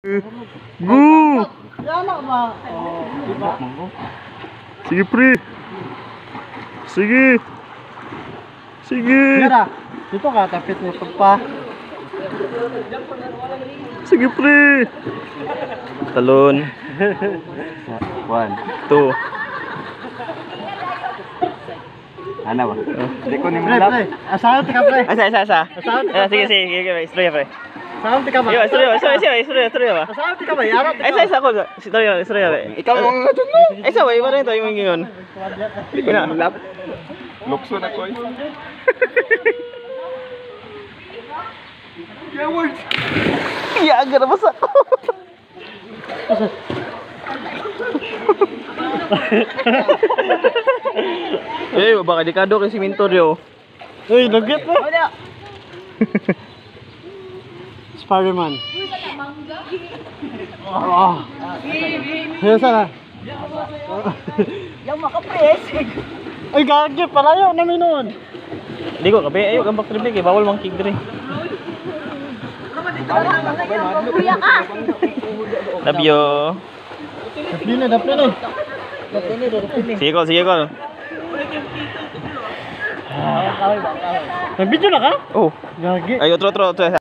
Gu. Yan ba? Sige, pre. Sige. Sige. Mira, dito ka tapit mo pa. Sige, pre. Talon. 1, 2. ano ba? Hindi ko ni mo Pre, pre. Asahan ka pre. Asa. Asahan Sige, istorya, pre. Asahan ka ba? Yo, istorya ba? Asahan ka ba? Yarap ka. Isa ako. Istorya, pre. Ikaw ang nga dyan, no? Isa ba? Iba rin ito yung ngayon. Lap. Lukso na ko eh. Iya, agak na basa ko. Baka dekado kay siminto rio. Uy, nugget mo. Spider-Man. Oh. Yan sana. Yung makapresig. Ay, gagi, palayo na minuon. Hindi ko kape, ayo gambak trip kay bawal mang kig dire. Kuya ka. Love you. Dapli na. Sige ko. May video na ka? Oh. Gagi. Ayo, tro.